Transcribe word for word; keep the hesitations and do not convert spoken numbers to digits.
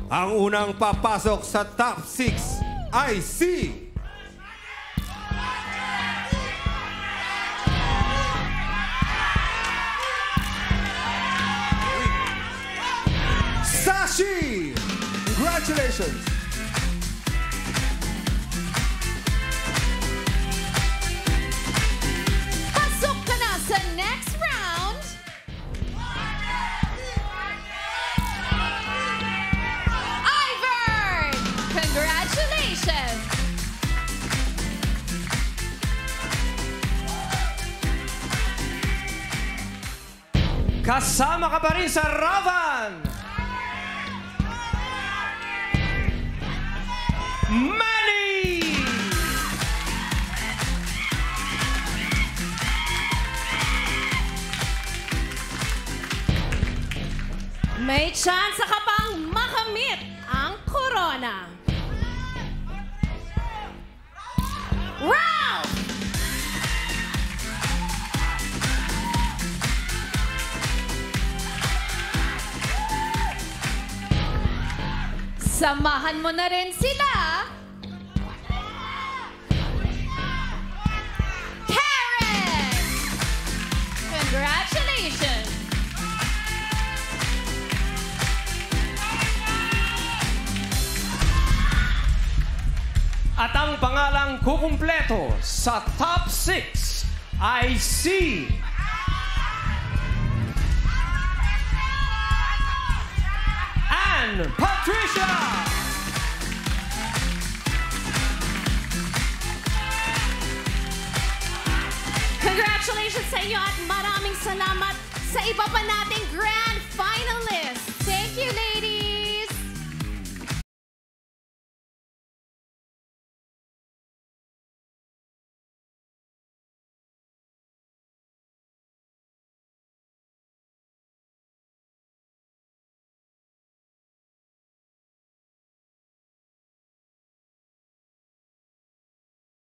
Ang unang papasok sa top six ay si... Sashi! Congratulations! Pasok ka na sa next round! Ivern! Congratulations! Kasama ka pa rin sa Ravan! Manny! May chance ka pang makamit ang corona. Ralph! Samahan mo na rin sila. Karen! Congratulations! At ang pangalang kukumpleto sa top six ay si... Ann Patricia! Congratulations sa iyo at maraming salamat sa iba pa nating grand finalists!